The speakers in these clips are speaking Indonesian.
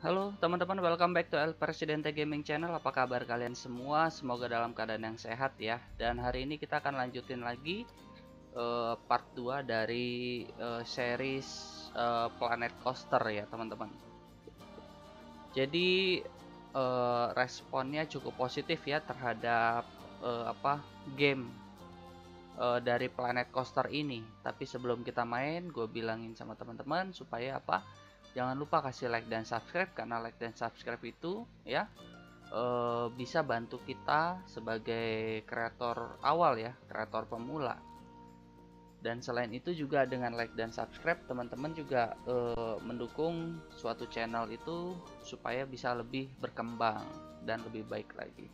Halo teman-teman, welcome back to El Presidente Gaming Channel. Apa kabar kalian semua? Semoga dalam keadaan yang sehat ya. Dan hari ini kita akan lanjutin lagi part 2 dari series Planet Coaster ya teman-teman. Jadi responnya cukup positif ya terhadap game dari Planet Coaster ini. Tapi sebelum kita main, gue bilangin sama teman-teman supaya apa? Jangan lupa kasih like dan subscribe, karena like dan subscribe itu ya bisa bantu kita sebagai kreator awal ya, kreator pemula. Dan selain itu juga dengan like dan subscribe, teman-teman juga mendukung suatu channel itu supaya bisa lebih berkembang dan lebih baik lagi.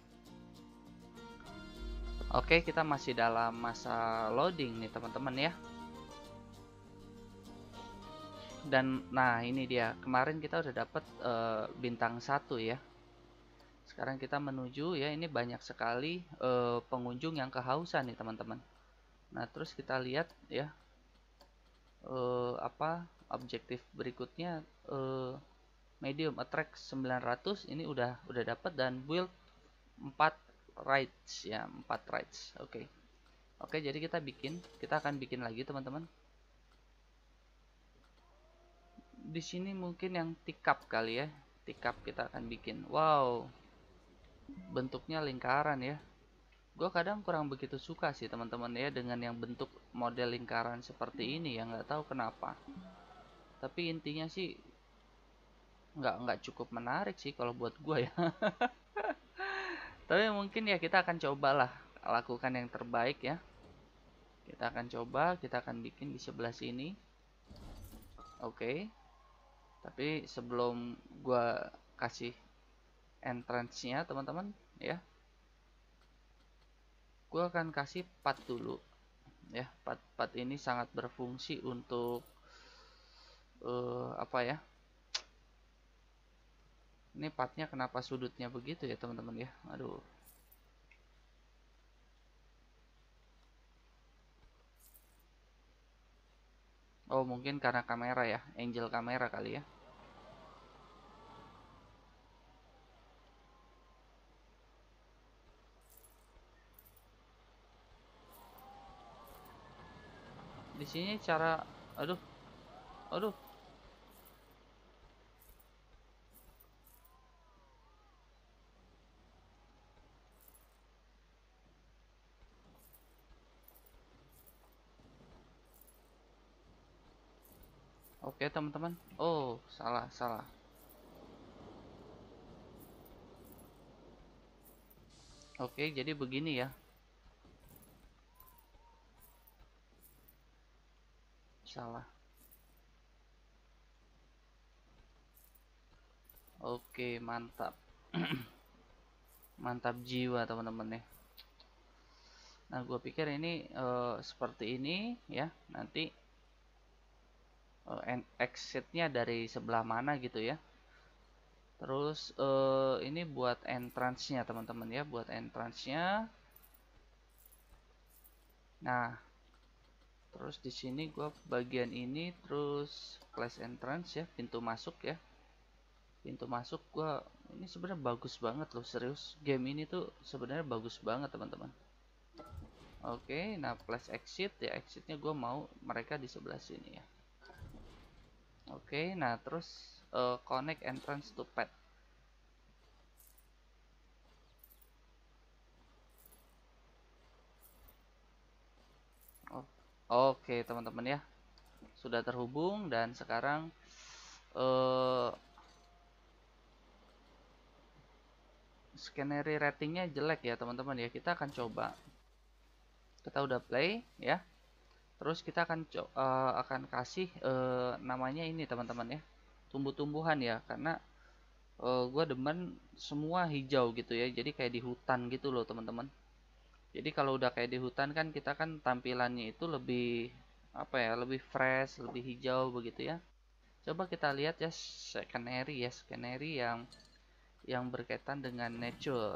Oke, kita masih dalam masa loading nih teman-teman ya. Dan nah ini dia, kemarin kita udah dapat bintang 1 ya. Sekarang kita menuju ya, ini banyak sekali pengunjung yang kehausan nih teman-teman. Nah terus kita lihat ya, objektif berikutnya, medium attract 900 ini udah dapat, dan build 4 rides ya, 4 rides. Oke, jadi kita akan bikin lagi teman-teman. Di sini mungkin yang tikap kali ya, tikap kita akan bikin. Wow, bentuknya lingkaran ya. Gue kadang kurang begitu suka sih teman-teman ya dengan yang bentuk model lingkaran seperti ini ya, nggak tahu kenapa. Tapi intinya sih nggak cukup menarik sih kalau buat gue ya. Tapi mungkin ya kita akan cobalah lakukan yang terbaik ya. Kita akan coba, kita akan bikin di sebelah sini. Oke. Tapi sebelum gue kasih entrance-nya teman-teman ya, gue akan kasih path dulu ya. Path ini sangat berfungsi untuk apa ya, ini partnya kenapa sudutnya begitu ya teman-teman ya, aduh. Oh mungkin karena kamera ya, angle kamera kali ya. Di sini cara, aduh, aduh. Oke teman-teman, oh salah salah. Oke, jadi begini ya, salah. Oke, mantap. Mantap jiwa teman-teman ya. Nah gue pikir ini seperti ini ya, nanti exitnya dari sebelah mana gitu ya. Terus ini buat entrance-nya teman-teman ya, buat entrance-nya. Nah, terus di sini gua bagian ini, terus class entrance ya, pintu masuk ya. Pintu masuk gua ini sebenarnya bagus banget loh, serius. Game ini tuh sebenarnya bagus banget teman-teman. Oke, nah plus exit ya, exitnya gua mau mereka di sebelah sini ya. Oke, nah terus connect entrance to pet. Oke teman-teman ya, sudah terhubung. Dan sekarang scenery ratingnya jelek ya teman-teman ya. Kita akan coba, kita udah play ya, terus kita akan kasih namanya ini teman-teman ya, tumbuh-tumbuhan ya, karena gue demen semua hijau gitu ya, jadi kayak di hutan gitu loh teman-teman. Jadi kalau udah kayak di hutan kan, kita kan tampilannya itu lebih apa ya, lebih fresh, lebih hijau begitu ya. Coba kita lihat ya, scenery yang berkaitan dengan nature.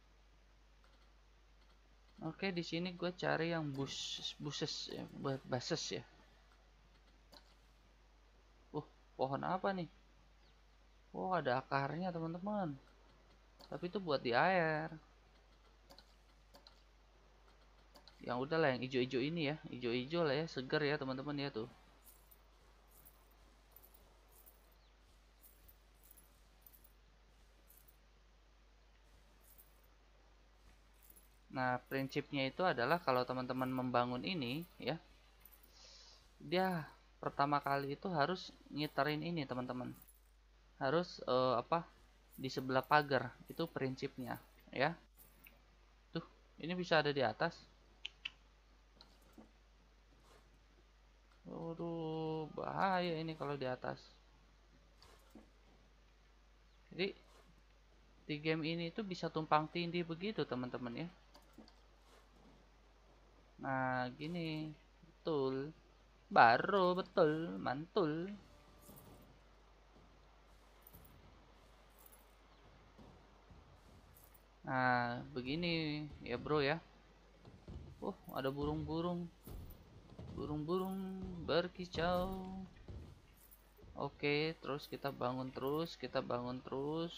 Oke, di sini gue cari yang bushes ya, bases ya. Pohon apa nih? Oh, ada akarnya teman-teman. Tapi itu buat di air. Yang udah lah, yang hijau-hijau ini ya, hijau-hijau lah ya, segar ya teman-teman ya tuh. Nah, prinsipnya itu adalah kalau teman-teman membangun ini ya, dia pertama kali itu harus ngiterin ini teman-teman. Harus apa? Di sebelah pagar, itu prinsipnya ya. Tuh, ini bisa ada di atas. Waduh, bahaya ini kalau di atas. Jadi di game ini tuh bisa tumpang tindih begitu teman-teman ya. Nah, gini. Betul. Baru betul, mantul. Nah, begini ya bro ya. Oh, ada burung-burung. Burung-burung berkicau. Oke, terus kita bangun terus, kita bangun terus.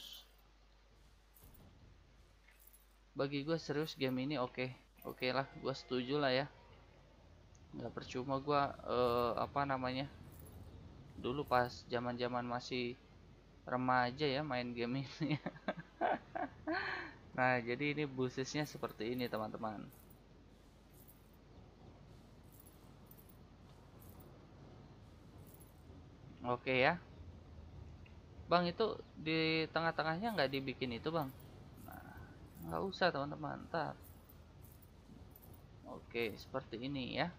Bagi gue serius game ini oke. Oke lah, gue setuju lah ya. Nggak percuma gue apa namanya, dulu pas zaman-zaman masih remaja ya main game ini. Nah, jadi ini busisnya seperti ini teman-teman. Oke ya. Bang, itu di tengah-tengahnya nggak dibikin itu bang? Nah, nggak usah teman-teman, ntar. Oke, seperti ini ya.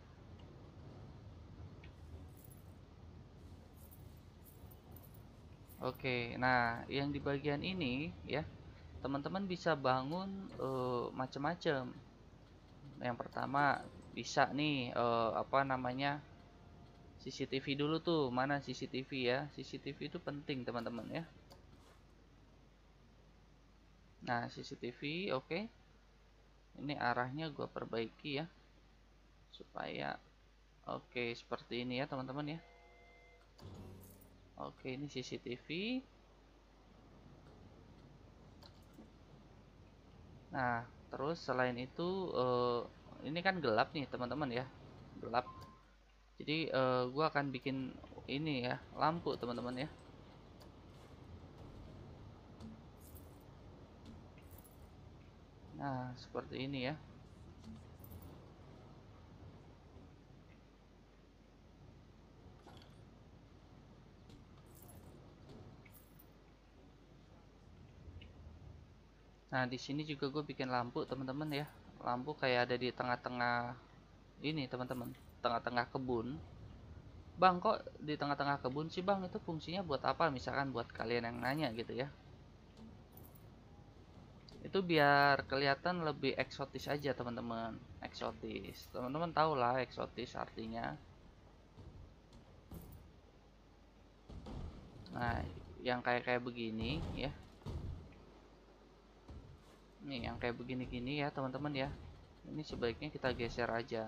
Oke, nah yang di bagian ini ya, teman-teman bisa bangun macam-macam. Yang pertama bisa nih apa namanya, CCTV dulu tuh. Mana CCTV ya? CCTV itu penting teman-teman ya. Nah, CCTV oke. Ini arahnya gue perbaiki ya, supaya oke seperti ini ya teman-teman ya. Oke, ini CCTV. Nah, terus selain itu ini kan gelap nih teman-teman ya, gelap. Jadi gua akan bikin ini ya, lampu teman-teman ya. Nah, seperti ini ya. Nah, di sini juga gue bikin lampu teman-teman ya. Lampu kayak ada di tengah-tengah ini teman-teman, tengah-tengah kebun. Bang, kok di tengah-tengah kebun sih bang? Itu fungsinya buat apa? Misalkan buat kalian yang nanya gitu ya. Itu biar kelihatan lebih eksotis aja teman-teman. Eksotis, teman-teman tahu lah eksotis artinya. Nah, yang kayak kayak begini ya, nih yang kayak begini-gini ya teman-teman ya, ini sebaiknya kita geser aja.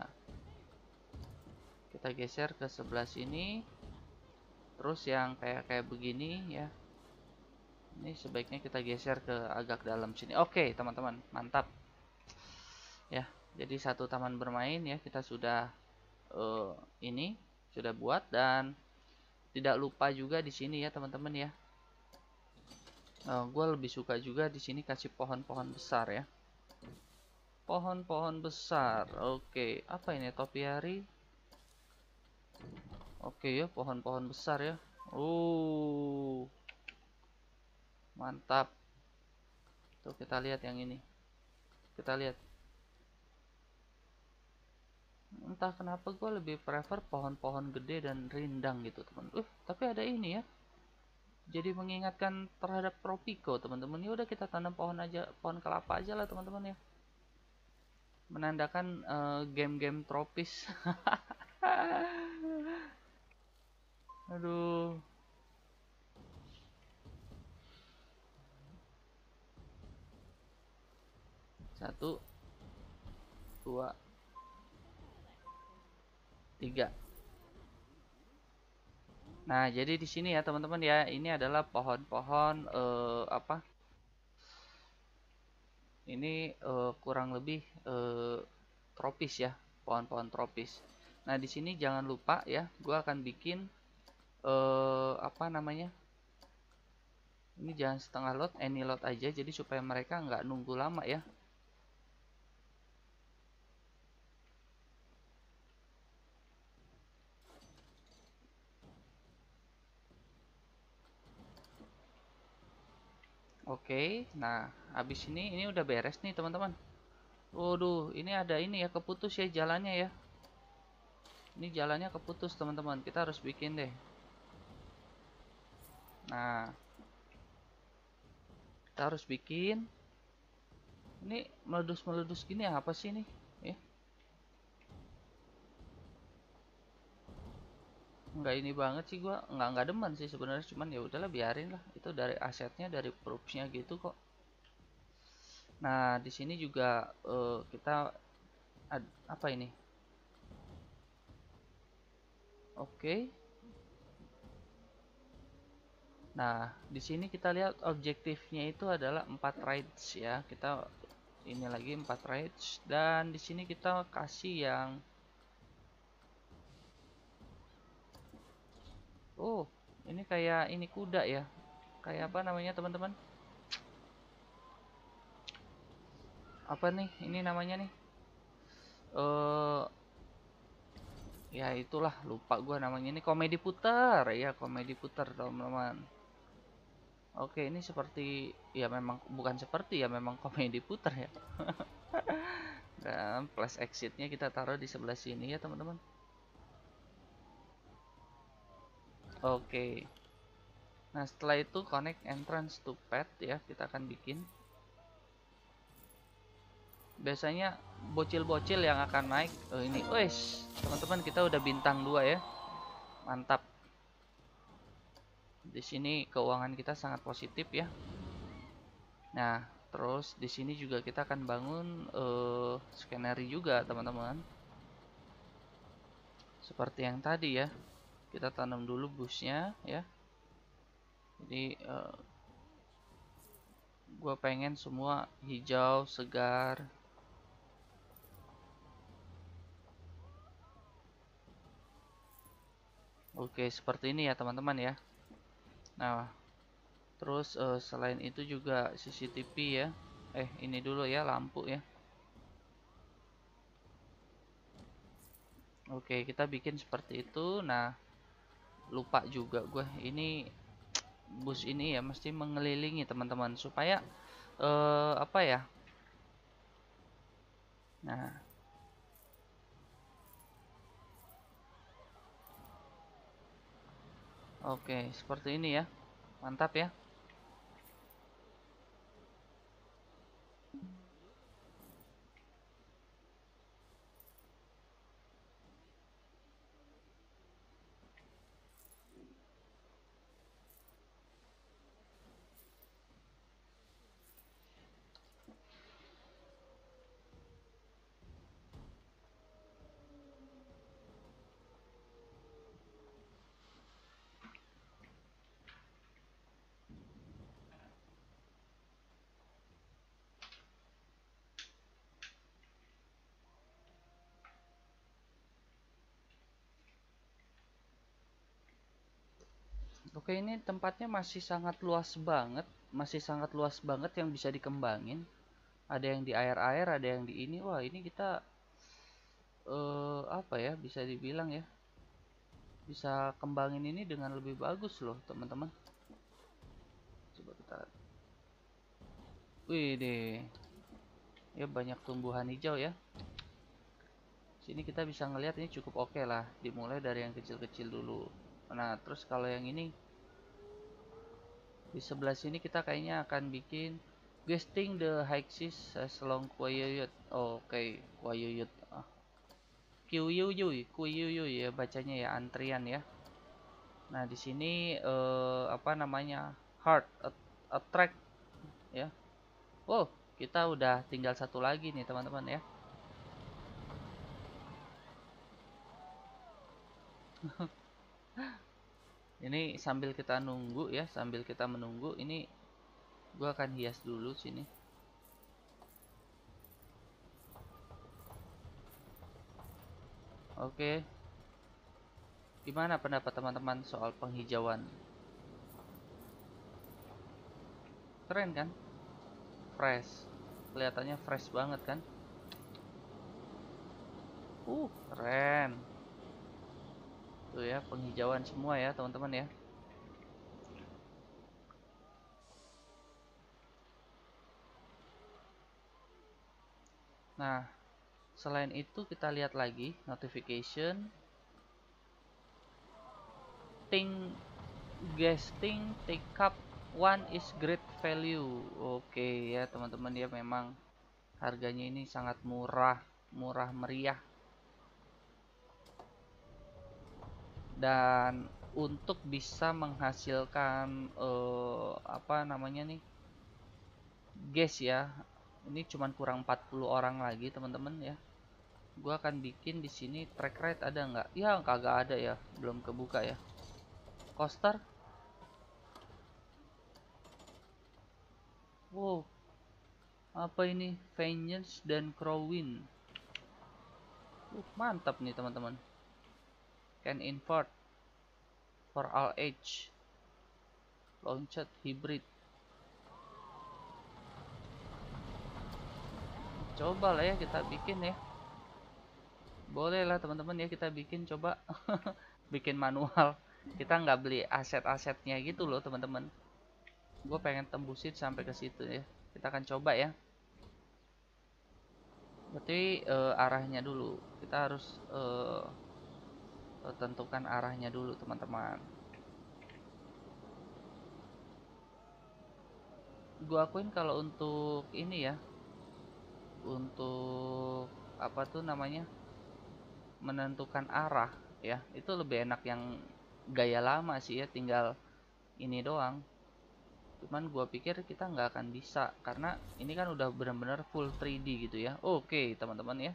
Kita geser ke sebelah sini. Terus yang kayak kayak begini ya, ini sebaiknya kita geser ke agak dalam sini. Oke teman-teman, mantap ya. Jadi satu taman bermain ya kita sudah ini sudah buat. Dan tidak lupa juga di sini ya teman-teman ya, gue lebih suka juga di sini kasih pohon-pohon besar ya. Pohon-pohon besar. Oke, apa ini topiary? Oke ya, pohon-pohon besar ya. Mantap. Tuh kita lihat yang ini. Kita lihat. Entah kenapa gue lebih prefer pohon-pohon gede dan rindang gitu teman. Tapi ada ini ya. Jadi mengingatkan terhadap tropiko teman-teman. Ya udah kita tanam pohon aja, pohon kelapa aja lah teman-teman ya. Menandakan game-game tropis. Aduh. Satu, dua, tiga. Nah, jadi di sini ya teman-teman ya, ini adalah pohon-pohon apa? Ini kurang lebih tropis ya, pohon-pohon tropis. Nah, di sini jangan lupa ya, gua akan bikin apa namanya? Ini jangan setengah load, any load aja, jadi supaya mereka nggak nunggu lama ya. Oke, nah habis ini udah beres nih teman-teman. Waduh, ini ada ini ya, keputus ya jalannya ya. Ini jalannya keputus teman-teman, kita harus bikin deh. Nah, kita harus bikin. Ini meledus-meledus gini apa sih ini? Ya, nggak ini banget sih, gua nggak demen sih sebenarnya, cuman ya udahlah biarin lah. Itu dari asetnya, dari proofsnya gitu kok. Nah, di sini juga kita apa ini? Oke. Nah, di sini kita lihat objektifnya itu adalah 4 raids ya. Kita ini lagi 4 raids, dan di sini kita kasih yang oh, ini kayak ini kuda ya. Kayak apa namanya, teman-teman? Apa nih? Ini namanya nih. Eh ya itulah, lupa gua namanya. Ini komedi putar. Ya, komedi putar, teman-teman. Oke, ini seperti ya memang bukan seperti ya memang komedi putar ya. Dan flash exitnya kita taruh di sebelah sini ya, teman-teman. Oke. Nah, setelah itu connect entrance to pet ya, kita akan bikin. Biasanya bocil-bocil yang akan naik. Oh, ini. Wes, teman-teman, kita udah bintang 2 ya. Mantap. Di sini keuangan kita sangat positif ya. Nah, terus di sini juga kita akan bangun scannery juga, teman-teman. Seperti yang tadi ya. Kita tanam dulu busnya ya. Jadi gue pengen semua hijau, segar. Oke, seperti ini ya teman-teman ya. Nah, terus selain itu juga CCTV ya. Ini dulu ya, lampu ya. Oke, kita bikin seperti itu. Nah, lupa juga gue. Ini bus ini ya mesti mengelilingi teman-teman supaya apa ya? Nah, oke, seperti ini ya. Mantap ya. Oke, ini tempatnya masih sangat luas banget, yang bisa dikembangin. Ada yang di air-air, ada yang di ini. Wah, ini kita apa ya, bisa dibilang ya, bisa kembangin ini dengan lebih bagus loh, teman-teman. Coba kita, wih deh, ya banyak tumbuhan hijau ya. Sini kita bisa ngelihat ini cukup oke lah. Dimulai dari yang kecil-kecil dulu. Nah, terus kalau yang ini di sebelah sini kita kayaknya akan bikin Guesting the Hexis Long Kuyuyut. Oke, Kuyuyut. Kuyuyuy, Kuyuyuy ya bacanya ya, antrian ya. Nah, di sini apa namanya? Heart attract ya. Oh, kita udah tinggal satu lagi nih, teman-teman ya. Ini sambil kita nunggu ya, sambil kita menunggu ini gua akan hias dulu sini. Oke. Gimana pendapat teman-teman soal penghijauan? Keren kan? Fresh. Kelihatannya fresh banget kan? Keren. Tuh ya, penghijauan semua ya, teman-teman ya. Nah, selain itu kita lihat lagi notification. Think guesting take up one is great value. Oke ya, teman-teman ya, memang harganya ini sangat murah, murah meriah. Dan untuk bisa menghasilkan apa namanya nih, guys ya, ini cuman kurang 40 orang lagi teman-teman ya. Gua akan bikin di sini track rate, ada nggak? Ya kagak ada ya, belum kebuka ya. Coaster, wow, apa ini, Vengeance dan Crowin. Mantap nih teman-teman. Can invert for all age, launched hybrid. Coba lah ya kita bikin ya. Boleh lah teman-teman ya, kita bikin coba. Bikin manual. Kita nggak beli aset-asetnya gitu loh teman-teman. Gue pengen tembusin sampai ke situ ya. Kita akan coba ya. Berarti arahnya dulu. Kita harus tentukan arahnya dulu teman-teman. Gue akuin kalau untuk ini ya, untuk apa tuh namanya, menentukan arah ya, itu lebih enak yang gaya lama sih ya, tinggal ini doang. Cuman gua pikir kita nggak akan bisa karena ini kan udah benar-benar full 3D gitu ya. Oke teman-teman ya.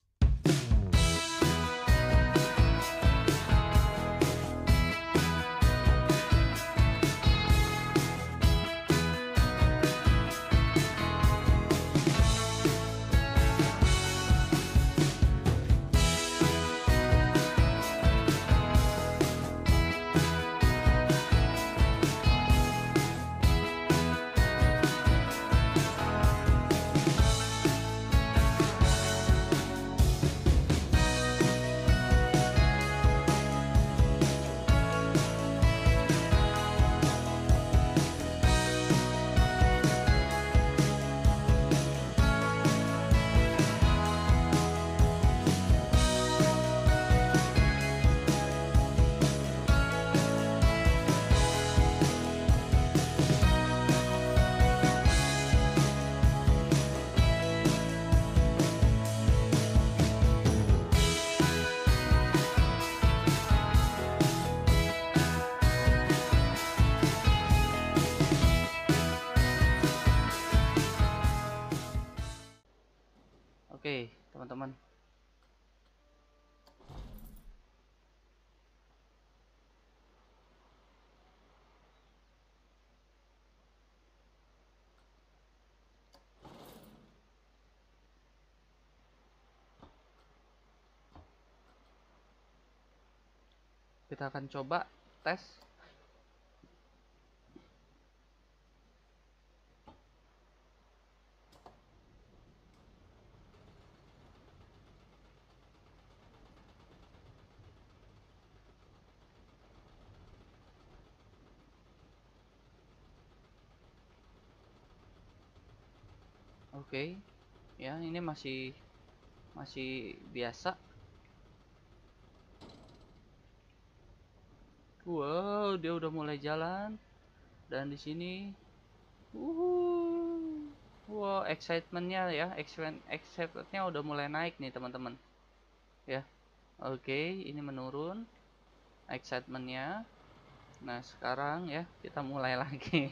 Oke teman-teman, kita akan coba tes. Oke ya, ini masih biasa. Wow, dia udah mulai jalan dan di sini wow, excitementnya ya, excitementnya udah mulai naik nih teman-teman ya. Oke, ini menurun excitementnya. Nah sekarang ya kita mulai lagi.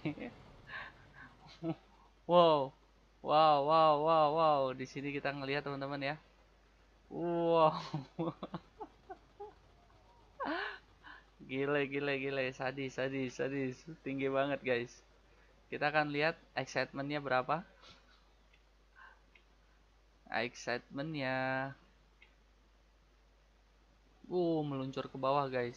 Wow, wow, wow, wow, wow. Di sini kita ngelihat teman-teman ya. Wow, Gile, gile, gile. Sadis, sadis, sadis. Tinggi banget, guys. Kita akan lihat excitementnya berapa. Excitementnya. Meluncur ke bawah, guys.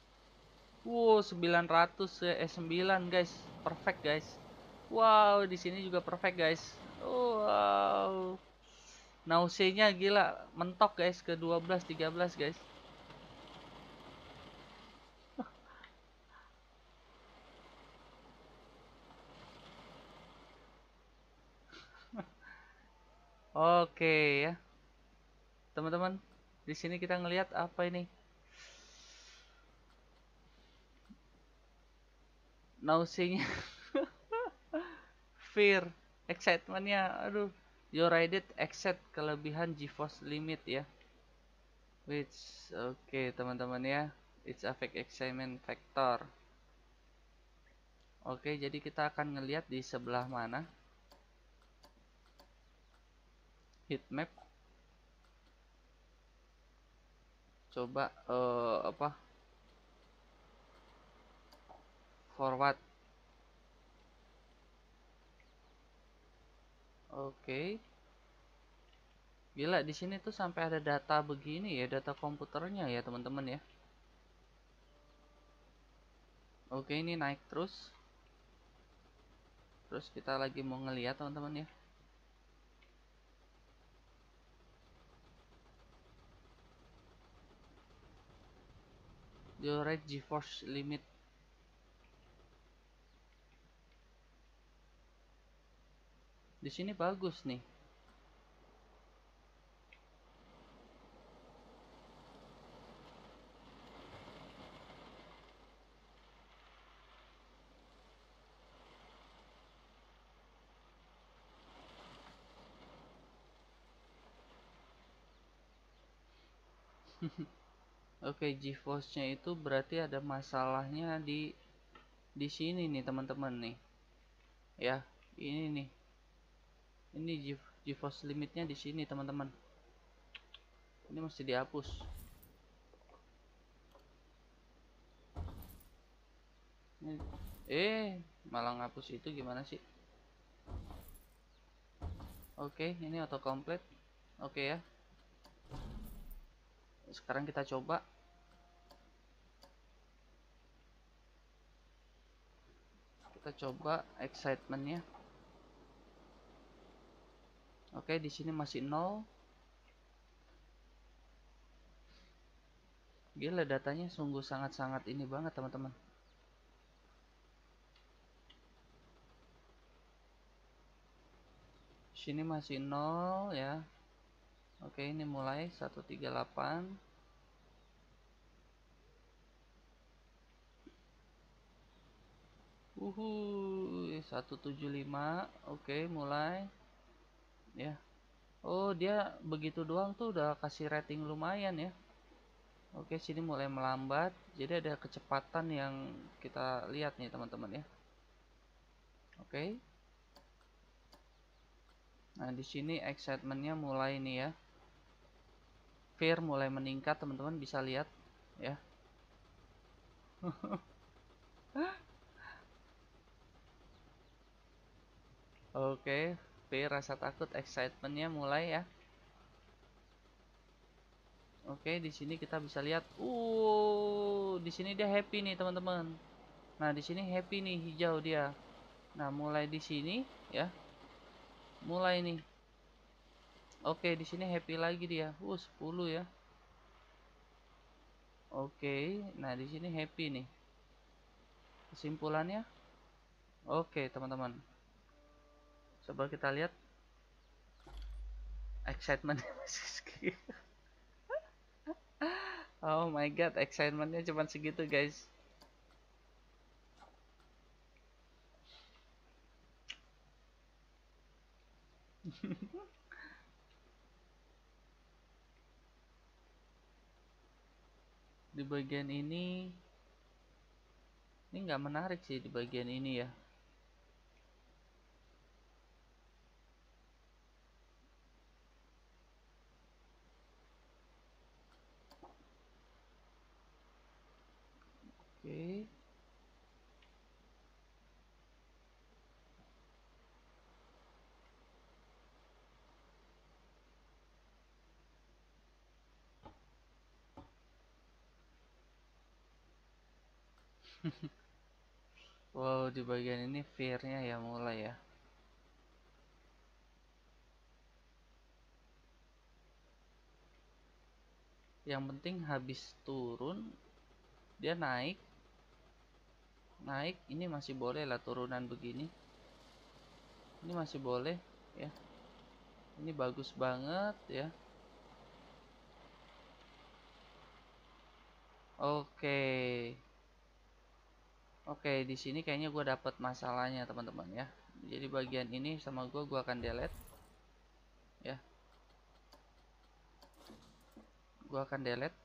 900 9 guys. Perfect, guys. Wow, di sini juga perfect, guys. Wow. Nausenya gila, mentok, guys, ke 12 13, guys. Oke ya, teman-teman. Di sini kita ngelihat apa ini? Nausenya, fear, excitementnya, aduh. You ride it exceed kelebihan GeForce limit ya. Which, oke teman-teman ya. It's affect excitement factor. Oke, jadi kita akan ngelihat di sebelah mana. Heat map. Coba apa? Forward. Oke. Gila, di sini tuh sampai ada data begini ya, data komputernya ya, teman-teman ya. Oke, ini naik terus. Terus kita lagi mau ngeliat, teman-teman ya. Your GeForce limit. Di sini bagus nih. Oke, GeForce-nya itu berarti ada masalahnya di sini nih, teman-teman nih. Ya, ini nih. Ini GeForce limitnya di sini, teman-teman. Ini mesti dihapus. Malah ngapus itu gimana sih? Oke, ini auto complete. Oke ya. Sekarang kita coba. Kita coba excitementnya. Oke, di sini masih 0. Gila, datanya sungguh sangat-sangat ini banget, teman-teman. Sini masih 0 ya. Oke, ini mulai 138. 175. Oke, mulai ya. Oh, dia begitu doang tuh udah kasih rating lumayan ya. Oke, sini mulai melambat. Jadi ada kecepatan yang kita lihat nih, teman-teman ya. Oke. Nah, di sini excitementnya mulai nih ya. Fear mulai meningkat, teman-teman bisa lihat ya. Oke, fear, rasa takut, excitementnya mulai ya. Oke, di sini kita bisa lihat, di sini dia happy nih, teman-teman. Nah, di sini happy nih, hijau dia. Nah, mulai di sini ya. Mulai nih. Oke, di sini happy lagi dia. 10 ya. Oke, nah di sini happy nih. Kesimpulannya, oke teman-teman. Coba kita lihat excitement. Oh my god, excitementnya cuma segitu guys. Di bagian ini nggak menarik sih di bagian ini ya. Wow, di bagian ini fear-nya ya mulai ya. Yang penting habis turun dia naik. Naik ini masih boleh lah turunan begini. Ini masih boleh ya. Ini bagus banget ya. Oke. Oke, di sini kayaknya gue dapat masalahnya teman-teman ya. Jadi bagian ini sama gue akan delete ya. Gue akan delete.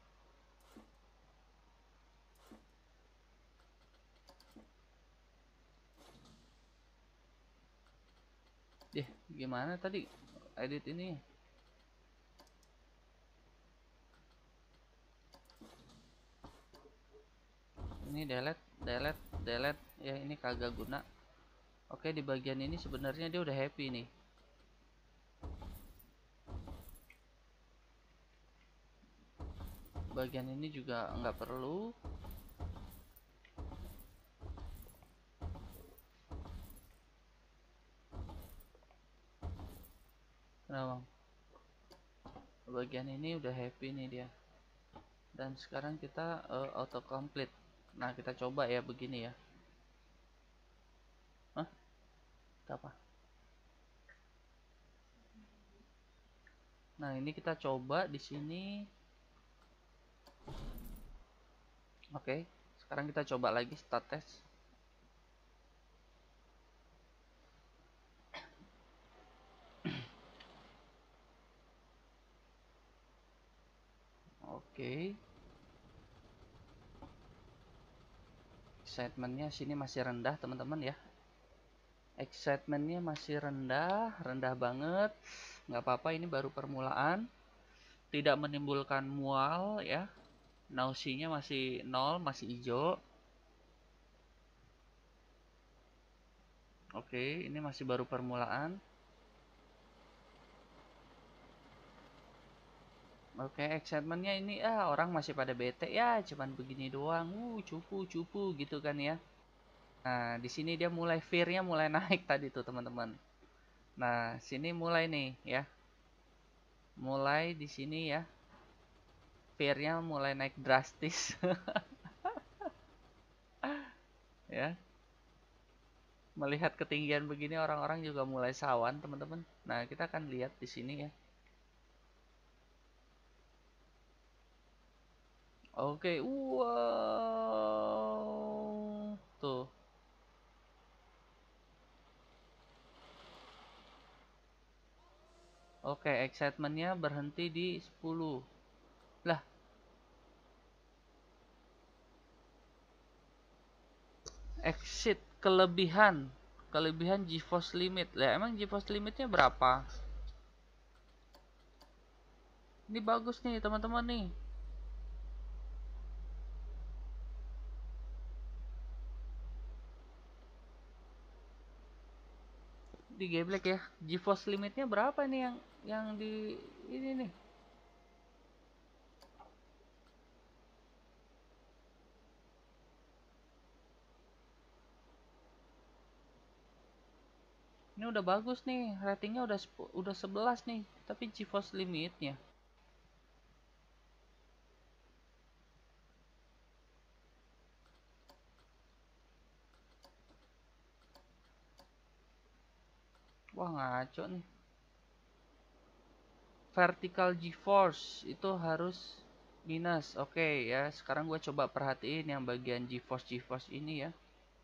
Gimana tadi edit ini? Ini delete, delete, delete ya, ini kagak guna. Oke, di bagian ini sebenarnya dia udah happy nih. Bagian ini juga nggak perlu. Kenapa? Bagian ini udah happy nih dia. Dan sekarang kita auto complete. Nah, kita coba ya begini ya. Hah? Apa? Nah, ini kita coba di sini. Oke, sekarang kita coba lagi start test. Oke. Excitementnya sini masih rendah teman-teman ya. Excitementnya masih rendah, rendah banget. Nggak apa-apa, ini baru permulaan. Tidak menimbulkan mual ya. Nausea-nya masih 0, masih hijau. Oke, ini masih baru permulaan. Oke, excitementnya ini orang masih pada bete ya, cuman begini doang. Cupu-cupu gitu kan ya. Nah, di sini dia mulai fear-nya mulai naik tadi tuh, teman-teman. Nah, sini mulai nih ya. Mulai di sini ya. Fear-nya mulai naik drastis ya. Melihat ketinggian begini orang-orang juga mulai sawan, teman-teman. Nah, kita akan lihat di sini ya. Oke, wow. Tuh. Oke, excitementnya berhenti di 10. Lah, exit kelebihan. Kelebihan GeForce limit. Lah, emang GeForce limitnya berapa? Ini bagus nih, teman-teman nih. Di geblek ya. GeForce limitnya berapa nih yang di ini nih? Ini udah bagus nih, ratingnya udah 11 nih, tapi GeForce limitnya. Wah, ngaco nih. Vertical GeForce itu harus minus. Oke ya, sekarang gue coba perhatiin yang bagian GeForce ini ya.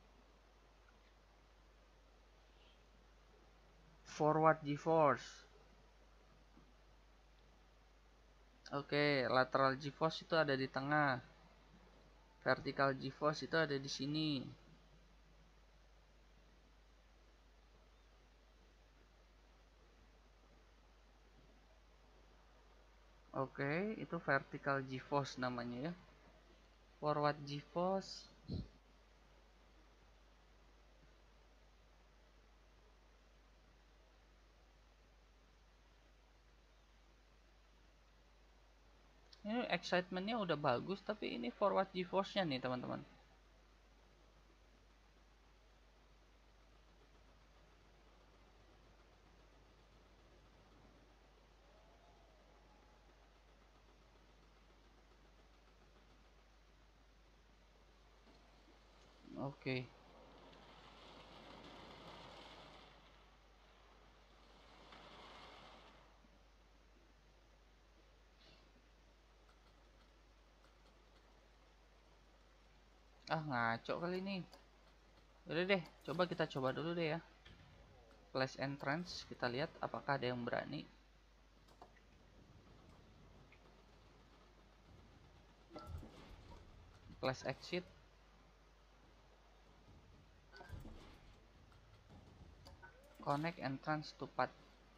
Forward GeForce. Oke, lateral GeForce itu ada di tengah. Vertical GeForce itu ada di sini. Oke, itu vertical GeForce namanya ya. Forward GeForce. Ini excitementnya udah bagus, tapi ini forward GeForce-nya nih teman-teman. Oke. Ah, ngaco kali ini. Udah deh, coba dulu deh ya. Class entrance, kita lihat apakah ada yang berani. Class exit. Connect entrance to path.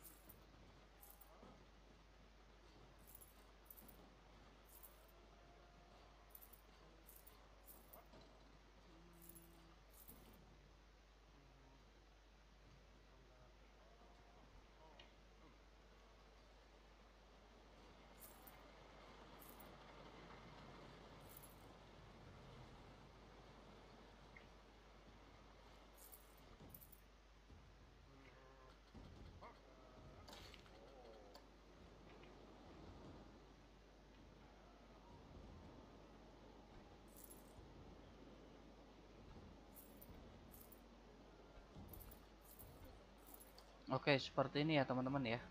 Oke, seperti ini ya teman-teman ya.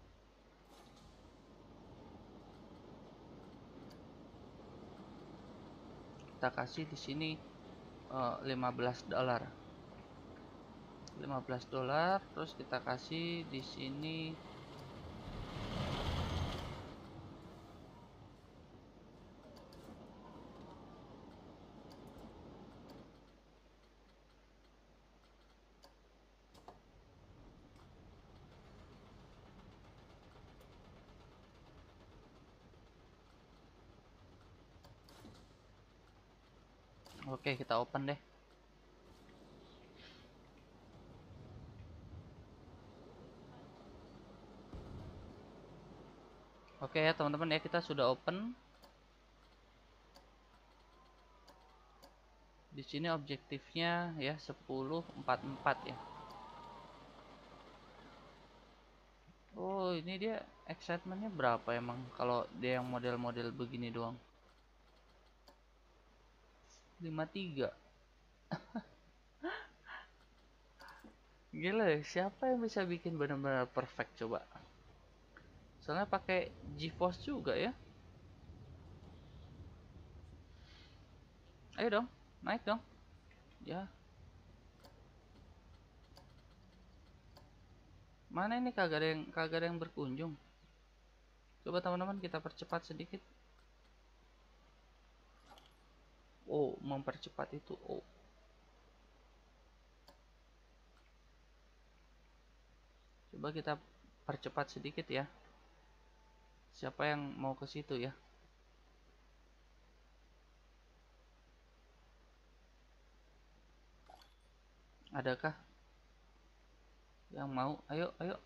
Kita kasih di sini $15. $15, terus kita kasih di sini oke, kita open deh. Oke ya teman-teman ya, kita sudah open. Di sini objektifnya ya 1044 ya. Oh, ini dia excitementnya berapa emang kalau dia yang model-model begini doang? 53. Gila ya, siapa yang bisa bikin benar-benar perfect coba? Soalnya pakai GeForce juga ya. Ayo dong, naik dong. Ya, mana ini kagak ada yang berkunjung. Coba teman-teman kita percepat sedikit. Oh, mempercepat itu. Oh. Coba kita percepat sedikit ya. Siapa yang mau ke situ ya? Adakah yang mau? Ayo, ayo.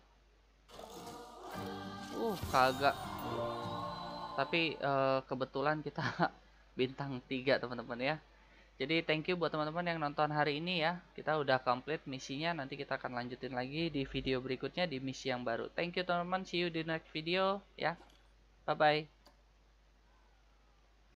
Kagak. Tapi kebetulan kita bintang 3 teman-teman ya. Jadi thank you buat teman-teman yang nonton hari ini ya. Kita udah complete misinya. Nanti kita akan lanjutin lagi di video berikutnya di misi yang baru. Thank you teman-teman. See you di next video ya. Bye bye.